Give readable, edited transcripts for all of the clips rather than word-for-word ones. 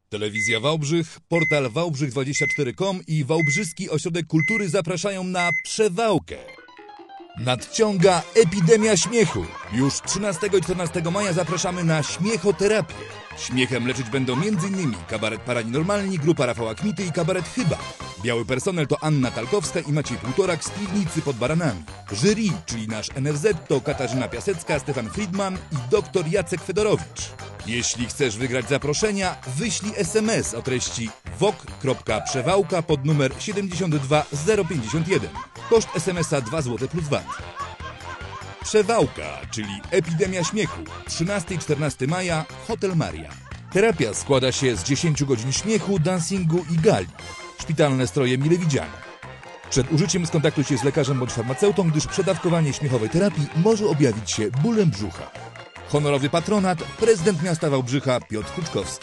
Telewizja Wałbrzych, portal wałbrzych24.com i Wałbrzyski Ośrodek Kultury zapraszają na Przewałkę. Nadciąga epidemia śmiechu. Już 13 i 14 maja zapraszamy na śmiechoterapię. Śmiechem leczyć będą m.in. kabaret Paranormalni, grupa Rafała Kmity i kabaret Chyba. Biały personel to Anna Talkowska i Maciej Półtorak z Piwnicy pod Baranami. Jury, czyli nasz NFZ, to Katarzyna Piasecka, Stefan Friedman i dr Jacek Fedorowicz. Jeśli chcesz wygrać zaproszenia, wyślij SMS o treści wok.przewałka pod numer 72051. Koszt SMS-a 2 zł plus VAT. Przewałka, czyli epidemia śmiechu. 13 i 14 maja, Hotel Maria. Terapia składa się z 10 godzin śmiechu, dancingu i gali. Szpitalne stroje mile widziane. Przed użyciem skontaktuj się z lekarzem bądź farmaceutą, gdyż przedawkowanie śmiechowej terapii może objawić się bólem brzucha. Honorowy patronat, prezydent miasta Wałbrzycha Piotr Kruczkowski.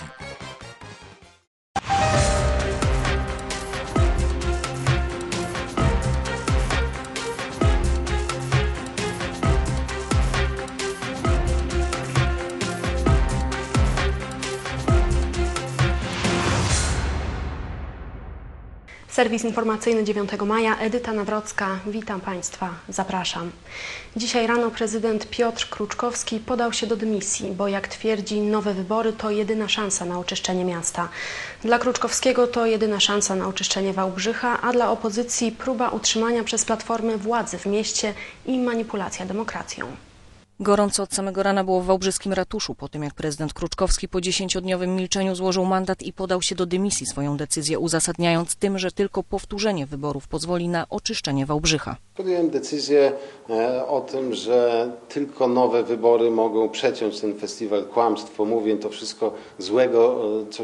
Serwis informacyjny 9 maja, Edyta Nawrocka. Witam Państwa, zapraszam. Dzisiaj rano prezydent Piotr Kruczkowski podał się do dymisji, bo jak twierdzi, nowe wybory to jedyna szansa na oczyszczenie miasta. Dla Kruczkowskiego to jedyna szansa na oczyszczenie Wałbrzycha, a dla opozycji próba utrzymania przez Platformę władzy w mieście i manipulacja demokracją. Gorąco od samego rana było w wałbrzyskim ratuszu, po tym jak prezydent Kruczkowski po 10-dniowym milczeniu złożył mandat i podał się do dymisji, swoją decyzję uzasadniając tym, że tylko powtórzenie wyborów pozwoli na oczyszczenie Wałbrzycha. Podjąłem decyzję o tym, że tylko nowe wybory mogą przeciąć ten festiwal kłamstw, pomówień, to wszystko złego,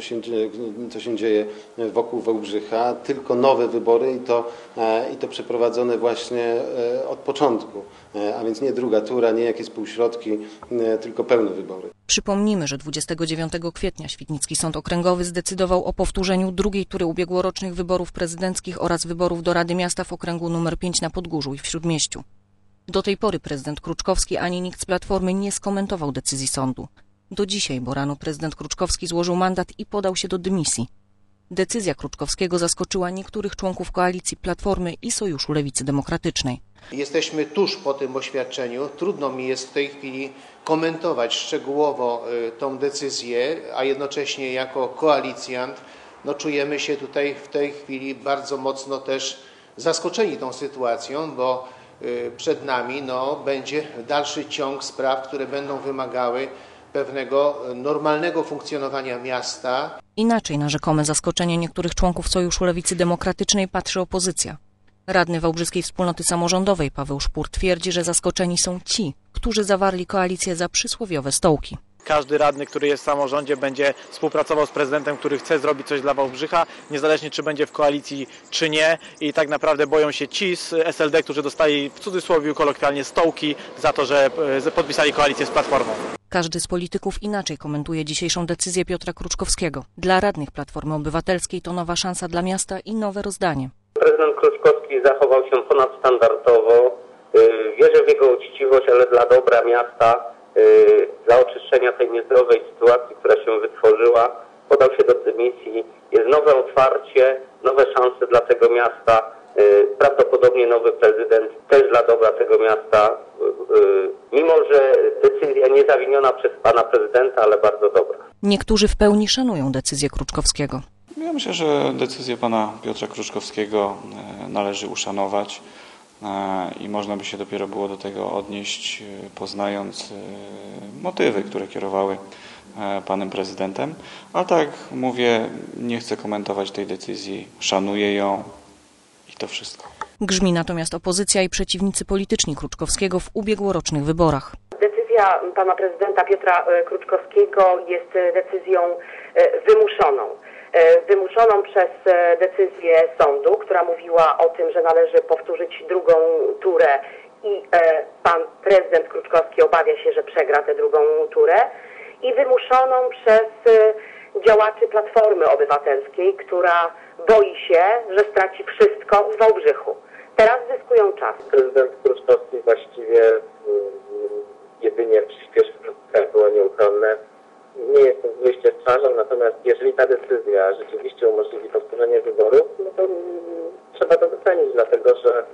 co się dzieje wokół Wałbrzycha. Tylko nowe wybory i to przeprowadzone właśnie od początku, a więc nie druga tura, nie jakieś półśrodki, tylko pełne wybory. Przypomnijmy, że 29 kwietnia Świdnicki Sąd Okręgowy zdecydował o powtórzeniu drugiej tury ubiegłorocznych wyborów prezydenckich oraz wyborów do Rady Miasta w okręgu nr 5 na Podgórzu i w Śródmieściu. Do tej pory prezydent Kruczkowski ani nikt z Platformy nie skomentował decyzji sądu. Do dzisiaj, bo rano prezydent Kruczkowski złożył mandat i podał się do dymisji. Decyzja Kruczkowskiego zaskoczyła niektórych członków koalicji Platformy i Sojuszu Lewicy Demokratycznej. Jesteśmy tuż po tym oświadczeniu. Trudno mi jest w tej chwili komentować szczegółowo tą decyzję, a jednocześnie jako koalicjant czujemy się tutaj w tej chwili bardzo mocno też zaskoczeni tą sytuacją, bo przed nami będzie dalszy ciąg spraw, które będą wymagały pewnego normalnego funkcjonowania miasta. Inaczej na rzekome zaskoczenie niektórych członków Sojuszu Lewicy Demokratycznej patrzy opozycja. Radny Wałbrzyskiej Wspólnoty Samorządowej Paweł Szpur twierdzi, że zaskoczeni są ci, którzy zawarli koalicję za przysłowiowe stołki. Każdy radny, który jest w samorządzie, będzie współpracował z prezydentem, który chce zrobić coś dla Wałbrzycha, niezależnie czy będzie w koalicji, czy nie. I tak naprawdę boją się ci z SLD, którzy dostali w cudzysłowie kolokwialnie stołki za to, że podpisali koalicję z Platformą. Każdy z polityków inaczej komentuje dzisiejszą decyzję Piotra Kruczkowskiego. Dla radnych Platformy Obywatelskiej to nowa szansa dla miasta i nowe rozdanie. Prezydent Kruczkowski zachował się ponadstandardowo. Wierzę w jego uczciwość, ale dla dobra miasta, dla oczyszczenia tej niezdrowej sytuacji, która się wytworzyła, podał się do dymisji. Jest nowe otwarcie, nowe szanse dla tego miasta. Prawdopodobnie nowy prezydent też dla dobra tego miasta, mimo że decyzja nie zawiniona przez pana prezydenta, ale bardzo dobra. Niektórzy w pełni szanują decyzję Kruczkowskiego. Ja myślę, że decyzję pana Piotra Kruczkowskiego należy uszanować i można by się dopiero było do tego odnieść, poznając motywy, które kierowały panem prezydentem. Ale tak jak mówię, nie chcę komentować tej decyzji, szanuję ją i to wszystko. Grzmi natomiast opozycja i przeciwnicy polityczni Kruczkowskiego w ubiegłorocznych wyborach. Decyzja pana prezydenta Piotra Kruczkowskiego jest decyzją wymuszoną. Wymuszoną przez decyzję sądu, która mówiła o tym, że należy powtórzyć drugą turę i pan prezydent Kruczkowski obawia się, że przegra tę drugą turę, i wymuszoną przez działaczy Platformy Obywatelskiej, która boi się, że straci wszystko w Wałbrzychu. Teraz zyskują czas. Prezydent Kruczkowski właściwie jedynie przyspieszył, było nieuchronne. nie jest to wyjście z twarzą, natomiast jeżeli ta decyzja rzeczywiście umożliwi powtórzenie wyborów, no to trzeba to docenić, dlatego że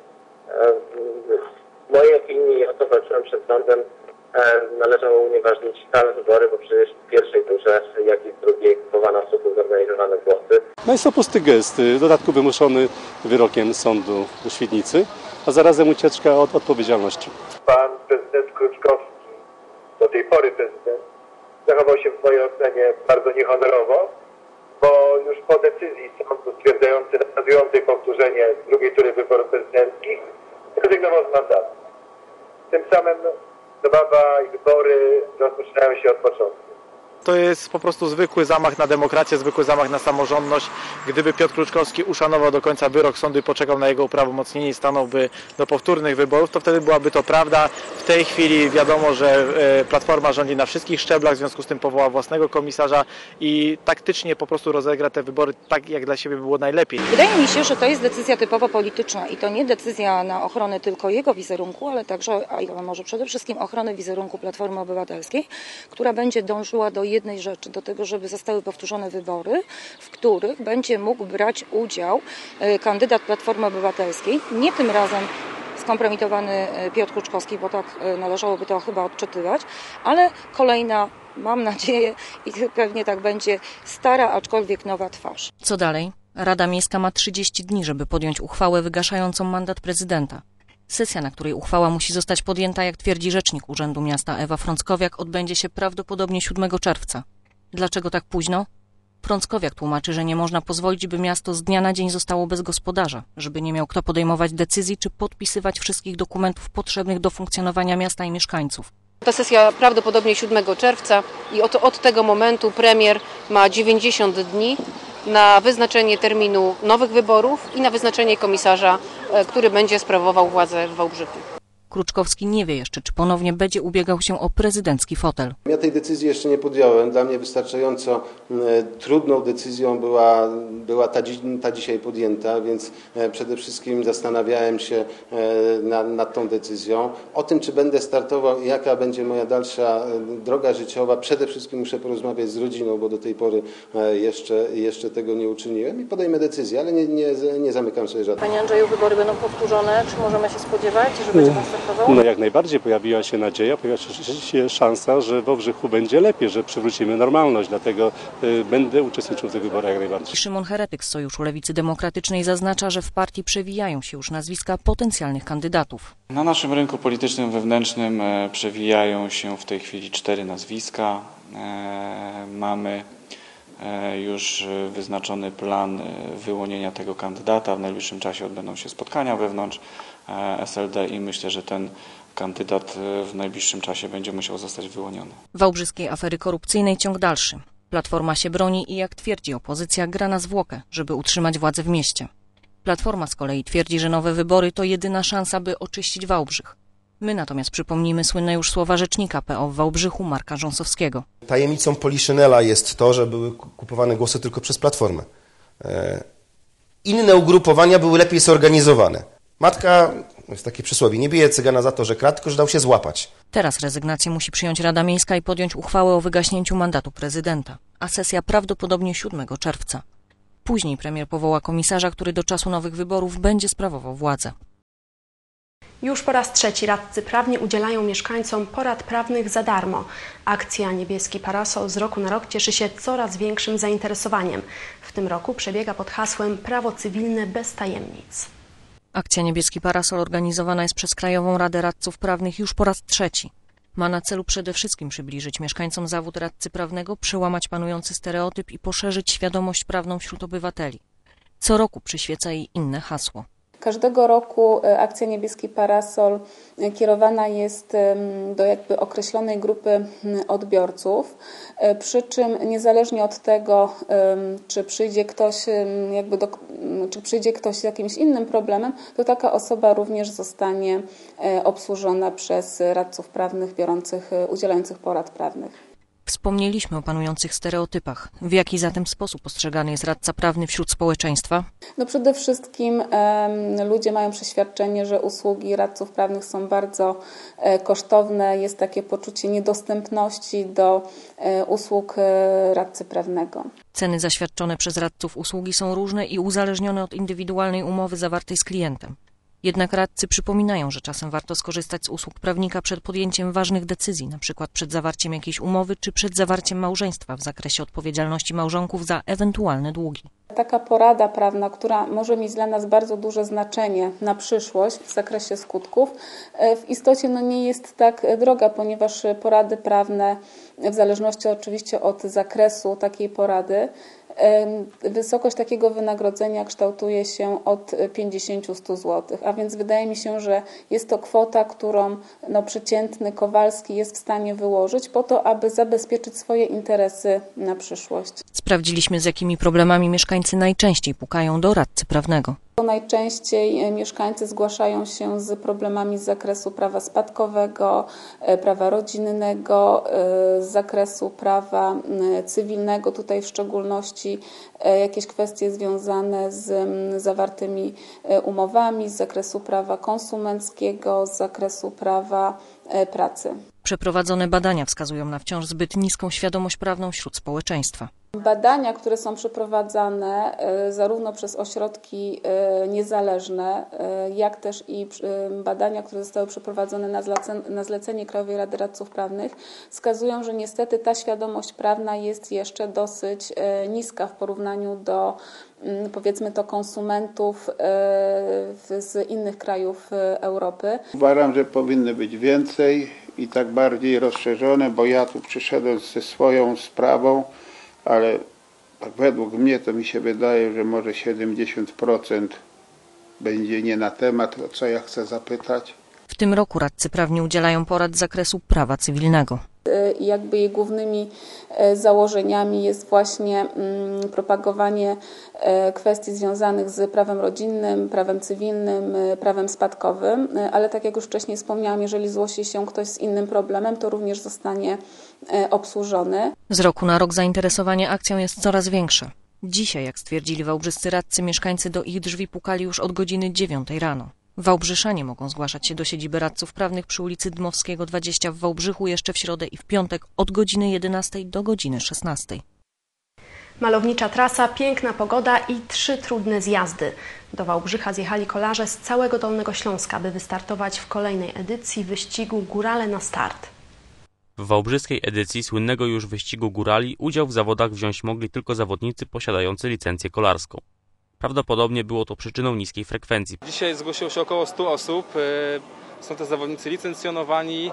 w mojej opinii, o to walczyłem przed sądem, należało unieważnić stałe wybory, bo przecież w pierwszej turze, jak i w drugiej kupowano w sposób zorganizowany głosy. No jest to pusty gest, w dodatku wymuszony wyrokiem sądu w Świdnicy, a zarazem ucieczka od odpowiedzialności. Pan prezydent Kruczkowski, do tej pory prezydent, zachował się w mojej ocenie bardzo niehonorowo, bo już po decyzji sądu nakazującej powtórzenie drugiej tury wyborów prezydenckich zrezygnował z mandatu. Tym samym zabawa i wybory rozpoczynają się od początku. To jest po prostu zwykły zamach na demokrację, zwykły zamach na samorządność. Gdyby Piotr Kruczkowski uszanował do końca wyrok sądu i poczekał na jego uprawomocnienie i stanąłby do powtórnych wyborów, to wtedy byłaby to prawda. W tej chwili wiadomo, że Platforma rządzi na wszystkich szczeblach, w związku z tym powoła własnego komisarza i taktycznie po prostu rozegra te wybory tak, jak dla siebie było najlepiej. Wydaje mi się, że to jest decyzja typowo polityczna i to nie decyzja na ochronę tylko jego wizerunku, ale także, a może przede wszystkim ochrony wizerunku Platformy Obywatelskiej, która będzie dążyła do jednej rzeczy, do tego, żeby zostały powtórzone wybory, w których będzie mógł brać udział kandydat Platformy Obywatelskiej, nie tym razem skompromitowany Piotr Kruczkowski, bo tak należałoby to chyba odczytywać, ale kolejna, mam nadzieję i pewnie tak będzie, stara, aczkolwiek nowa twarz. Co dalej? Rada Miejska ma 30 dni, żeby podjąć uchwałę wygaszającą mandat prezydenta. Sesja, na której uchwała musi zostać podjęta, jak twierdzi rzecznik Urzędu Miasta Ewa Frąckowiak, odbędzie się prawdopodobnie 7 czerwca. Dlaczego tak późno? Frąckowiak tłumaczy, że nie można pozwolić, by miasto z dnia na dzień zostało bez gospodarza, żeby nie miał kto podejmować decyzji czy podpisywać wszystkich dokumentów potrzebnych do funkcjonowania miasta i mieszkańców. Ta sesja prawdopodobnie 7 czerwca i od tego momentu premier ma 90 dni na wyznaczenie terminu nowych wyborów i na wyznaczenie komisarza, który będzie sprawował władzę w Wałbrzychu. Kruczkowski nie wie jeszcze, czy ponownie będzie ubiegał się o prezydencki fotel. Ja tej decyzji jeszcze nie podjąłem. Dla mnie wystarczająco trudną decyzją była ta dzisiaj podjęta, więc przede wszystkim zastanawiałem się nad tą decyzją. O tym, czy będę startował i jaka będzie moja dalsza droga życiowa, przede wszystkim muszę porozmawiać z rodziną, bo do tej pory jeszcze tego nie uczyniłem i podejmę decyzję, ale nie zamykam sobie żadnych. Panie Andrzeju, wybory będą powtórzone. Czy możemy się spodziewać, że będzie pan startował? No jak najbardziej pojawiła się nadzieja, pojawiła się szansa, że w Wałbrzychu będzie lepiej, że przywrócimy normalność, dlatego będę uczestniczył w tych wyborach jak najbardziej. Szymon Heretyk z Sojuszu Lewicy Demokratycznej zaznacza, że w partii przewijają się już nazwiska potencjalnych kandydatów. Na naszym rynku politycznym wewnętrznym przewijają się w tej chwili 4 nazwiska. Mamy już wyznaczony plan wyłonienia tego kandydata. W najbliższym czasie odbędą się spotkania wewnątrz SLD i myślę, że ten kandydat w najbliższym czasie będzie musiał zostać wyłoniony. Wałbrzyskiej afery korupcyjnej ciąg dalszy. Platforma się broni i, jak twierdzi opozycja, gra na zwłokę, żeby utrzymać władzę w mieście. Platforma z kolei twierdzi, że nowe wybory to jedyna szansa, by oczyścić Wałbrzych. My natomiast przypomnijmy słynne już słowa rzecznika PO w Wałbrzychu Marka Rząsowskiego. Tajemnicą Poliszynela jest to, że były kupowane głosy tylko przez Platformę. Inne ugrupowania były lepiej zorganizowane. Matka, jest takie przysłowie, nie bije cygana za to, że kradł, tylko że dał się złapać. Teraz rezygnację musi przyjąć Rada Miejska i podjąć uchwałę o wygaśnięciu mandatu prezydenta, a sesja prawdopodobnie 7 czerwca. Później premier powoła komisarza, który do czasu nowych wyborów będzie sprawował władzę. Już po raz trzeci radcy prawni udzielają mieszkańcom porad prawnych za darmo. Akcja Niebieski Parasol z roku na rok cieszy się coraz większym zainteresowaniem. W tym roku przebiega pod hasłem Prawo cywilne bez tajemnic. Akcja Niebieski Parasol organizowana jest przez Krajową Radę Radców Prawnych już po raz trzeci. Ma na celu przede wszystkim przybliżyć mieszkańcom zawód radcy prawnego, przełamać panujący stereotyp i poszerzyć świadomość prawną wśród obywateli. Co roku przyświeca jej inne hasło. Każdego roku akcja Niebieski Parasol kierowana jest do jakby określonej grupy odbiorców, przy czym niezależnie od tego, czy przyjdzie ktoś z jakimś innym problemem, to taka osoba również zostanie obsłużona przez radców prawnych udzielających porad prawnych. Wspomnieliśmy o panujących stereotypach. W jaki zatem sposób postrzegany jest radca prawny wśród społeczeństwa? No przede wszystkim ludzie mają przeświadczenie, że usługi radców prawnych są bardzo kosztowne. Jest takie poczucie niedostępności do usług radcy prawnego. Ceny zaświadczone przez radców usługi są różne i uzależnione od indywidualnej umowy zawartej z klientem. Jednak radcy przypominają, że czasem warto skorzystać z usług prawnika przed podjęciem ważnych decyzji, np. przed zawarciem jakiejś umowy czy przed zawarciem małżeństwa w zakresie odpowiedzialności małżonków za ewentualne długi. Taka porada prawna, która może mieć dla nas bardzo duże znaczenie na przyszłość w zakresie skutków, w istocie nie jest tak droga, ponieważ porady prawne, w zależności oczywiście od zakresu takiej porady, wysokość takiego wynagrodzenia kształtuje się od 50-100 zł, a więc wydaje mi się, że jest to kwota, którą przeciętny Kowalski jest w stanie wyłożyć po to, aby zabezpieczyć swoje interesy na przyszłość. Sprawdziliśmy, z jakimi problemami mieszkańcy najczęściej pukają do radcy prawnego. Najczęściej mieszkańcy zgłaszają się z problemami z zakresu prawa spadkowego, prawa rodzinnego, z zakresu prawa cywilnego, tutaj w szczególności jakieś kwestie związane z zawartymi umowami, z zakresu prawa konsumenckiego, z zakresu prawa pracy. Przeprowadzone badania wskazują na wciąż zbyt niską świadomość prawną wśród społeczeństwa. Badania, które są przeprowadzane zarówno przez ośrodki niezależne, jak też i badania, które zostały przeprowadzone na zlecenie Krajowej Rady Radców Prawnych, wskazują, że niestety ta świadomość prawna jest jeszcze dosyć niska w porównaniu do, powiedzmy to, konsumentów z innych krajów Europy. Uważam, że powinny być więcej i tak bardziej rozszerzone, bo ja tu przyszedłem ze swoją sprawą, ale tak według mnie to mi się wydaje, że może 70% będzie nie na temat, o co ja chcę zapytać. W tym roku radcy prawni udzielają porad z zakresu prawa cywilnego. Jakby jej głównymi założeniami jest właśnie propagowanie kwestii związanych z prawem rodzinnym, prawem cywilnym, prawem spadkowym, ale tak jak już wcześniej wspomniałam, jeżeli zgłosi się ktoś z innym problemem, to również zostanie obsłużony. Z roku na rok zainteresowanie akcją jest coraz większe. Dzisiaj, jak stwierdzili wałbrzyscy radcy, mieszkańcy do ich drzwi pukali już od godziny 9 rano. Wałbrzyszanie mogą zgłaszać się do siedziby radców prawnych przy ulicy Dmowskiego 20 w Wałbrzychu jeszcze w środę i w piątek od godziny 11 do godziny 16. Malownicza trasa, piękna pogoda i 3 trudne zjazdy. Do Wałbrzycha zjechali kolarze z całego Dolnego Śląska, by wystartować w kolejnej edycji wyścigu Górale na start. W wałbrzyskiej edycji słynnego już wyścigu górali udział w zawodach wziąć mogli tylko zawodnicy posiadający licencję kolarską. Prawdopodobnie było to przyczyną niskiej frekwencji. Dzisiaj zgłosiło się około 100 osób. Są to zawodnicy licencjonowani.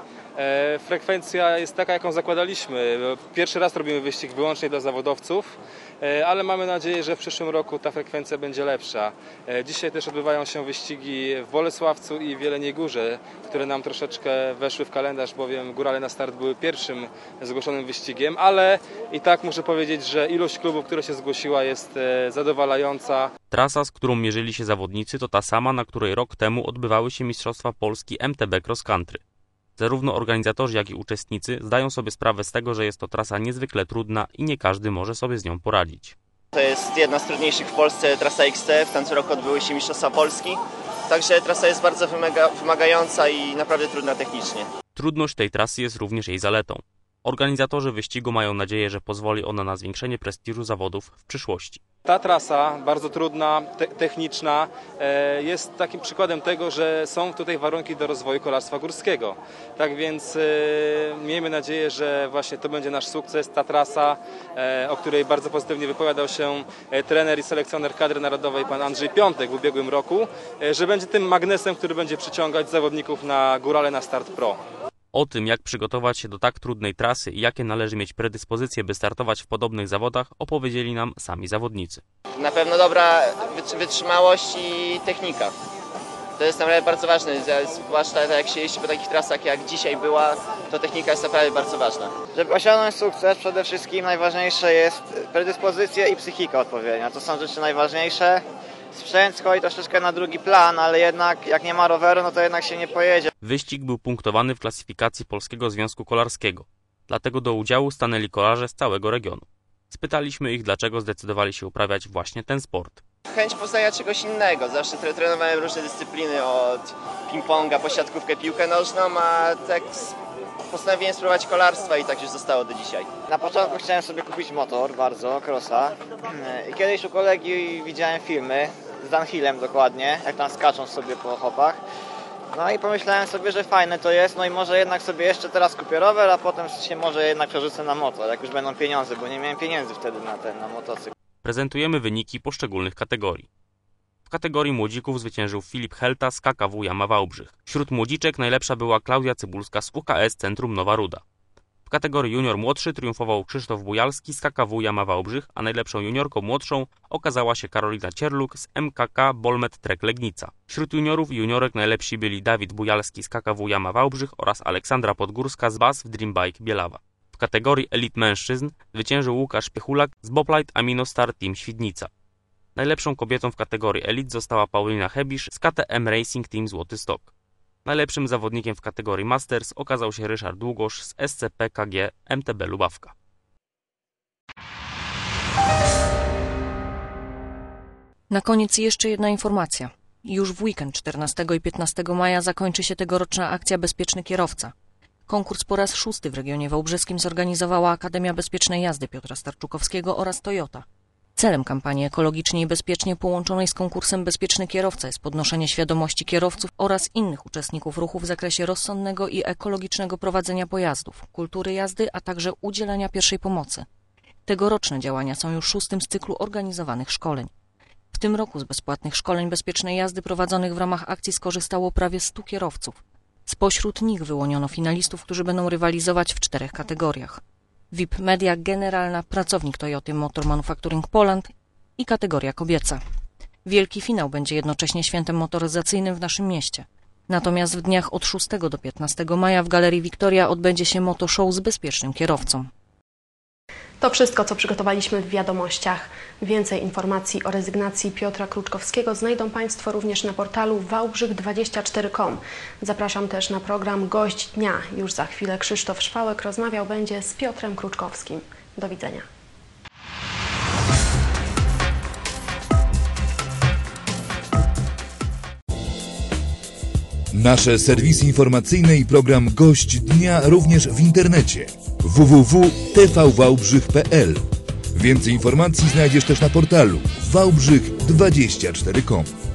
Frekwencja jest taka, jaką zakładaliśmy. Pierwszy raz robimy wyścig wyłącznie dla zawodowców, ale mamy nadzieję, że w przyszłym roku ta frekwencja będzie lepsza. Dzisiaj też odbywają się wyścigi w Bolesławcu i w Jeleniej Górze, które nam troszeczkę weszły w kalendarz, bowiem Górale na start były pierwszym zgłoszonym wyścigiem, ale i tak muszę powiedzieć, że ilość klubów, która się zgłosiła, jest zadowalająca. Trasa, z którą mierzyli się zawodnicy, to ta sama, na której rok temu odbywały się Mistrzostwa Polski MTB Cross Country. Zarówno organizatorzy, jak i uczestnicy zdają sobie sprawę z tego, że jest to trasa niezwykle trudna i nie każdy może sobie z nią poradzić. To jest jedna z trudniejszych w Polsce trasa XC. W tym roku odbyły się Mistrzostwa Polski. Także trasa jest bardzo wymagająca i naprawdę trudna technicznie. Trudność tej trasy jest również jej zaletą. Organizatorzy wyścigu mają nadzieję, że pozwoli ona na zwiększenie prestiżu zawodów w przyszłości. Ta trasa, bardzo trudna, techniczna, jest takim przykładem tego, że są tutaj warunki do rozwoju kolarstwa górskiego. Tak więc miejmy nadzieję, że właśnie to będzie nasz sukces, ta trasa, o której bardzo pozytywnie wypowiadał się trener i selekcjoner kadry narodowej pan Andrzej Piątek w ubiegłym roku, że będzie tym magnesem, który będzie przyciągać zawodników na Górale na Start Pro. O tym, jak przygotować się do tak trudnej trasy i jakie należy mieć predyspozycje, by startować w podobnych zawodach, opowiedzieli nam sami zawodnicy. Na pewno dobra wytrzymałość i technika. To jest naprawdę bardzo ważne, zwłaszcza jak się jeździ po takich trasach jak dzisiaj była, to technika jest naprawdę bardzo ważna. Żeby osiągnąć sukces, przede wszystkim najważniejsze jest predyspozycja i psychika odpowiednia. To są rzeczy najważniejsze. Sprzęt schodzi troszeczkę na drugi plan, ale jednak jak nie ma roweru, no to jednak się nie pojedzie. Wyścig był punktowany w klasyfikacji Polskiego Związku Kolarskiego. Dlatego do udziału stanęli kolarze z całego regionu. Spytaliśmy ich, dlaczego zdecydowali się uprawiać właśnie ten sport. Chęć poznania czegoś innego. Zawsze trenowałem różne dyscypliny, od ping-ponga po siatkówkę, piłkę nożną, a tak postanowiłem spróbować kolarstwa i tak już zostało do dzisiaj. Na początku chciałem sobie kupić motor, bardzo, crossa. I kiedyś u kolegi widziałem filmy, z downhillem dokładnie, jak tam skaczą sobie po hopach. No i pomyślałem sobie, że fajne to jest, no i może jednak sobie jeszcze teraz kupię rower, a potem się może jednak przerzucę na motor, jak już będą pieniądze, bo nie miałem pieniędzy wtedy na motocykl. Prezentujemy wyniki poszczególnych kategorii. W kategorii młodzików zwyciężył Filip Helta z KKW Jama Wałbrzych. Wśród młodziczek najlepsza była Klaudia Cybulska z UKS Centrum Nowa Ruda. W kategorii junior młodszy triumfował Krzysztof Bujalski z KKW Jama Wałbrzych, a najlepszą juniorką młodszą okazała się Karolina Cierluk z MKK Bolmet Trek Legnica. Wśród juniorów i juniorek najlepsi byli Dawid Bujalski z KKW Jama Wałbrzych oraz Aleksandra Podgórska z BAS w Dream Bike Bielawa. W kategorii elit mężczyzn zwyciężył Łukasz Piechulak z Boplight Aminostar Team Świdnica. Najlepszą kobietą w kategorii elit została Paulina Hebisz z KTM Racing Team Złoty Stok. Najlepszym zawodnikiem w kategorii Masters okazał się Ryszard Długosz z SCP KG MTB Lubawka. Na koniec jeszcze jedna informacja. Już w weekend 14 i 15 maja zakończy się tegoroczna akcja Bezpieczny Kierowca. Konkurs po raz 6 w regionie wałbrzyskim zorganizowała Akademia Bezpiecznej Jazdy Piotra Starczukowskiego oraz Toyota. Celem kampanii ekologicznie i bezpiecznie połączonej z konkursem Bezpieczny Kierowca jest podnoszenie świadomości kierowców oraz innych uczestników ruchu w zakresie rozsądnego i ekologicznego prowadzenia pojazdów, kultury jazdy, a także udzielania pierwszej pomocy. Tegoroczne działania są już 6. z cyklu organizowanych szkoleń. W tym roku z bezpłatnych szkoleń bezpiecznej jazdy prowadzonych w ramach akcji skorzystało prawie 100 kierowców. Spośród nich wyłoniono finalistów, którzy będą rywalizować w 4 kategoriach. VIP Media Generalna, pracownik Toyoty Motor Manufacturing Poland i kategoria kobieca. Wielki finał będzie jednocześnie świętem motoryzacyjnym w naszym mieście. Natomiast w dniach od 6 do 15 maja w Galerii Wiktoria odbędzie się motoshow z bezpiecznym kierowcą. To wszystko, co przygotowaliśmy w wiadomościach. Więcej informacji o rezygnacji Piotra Kruczkowskiego znajdą Państwo również na portalu wałbrzych24.com. Zapraszam też na program Gość Dnia. Już za chwilę Krzysztof Szwałek rozmawiał będzie z Piotrem Kruczkowskim. Do widzenia. Nasze serwisy informacyjne i program Gość Dnia również w internecie www.tvwałbrzych.pl. Więcej informacji znajdziesz też na portalu wałbrzych24.com.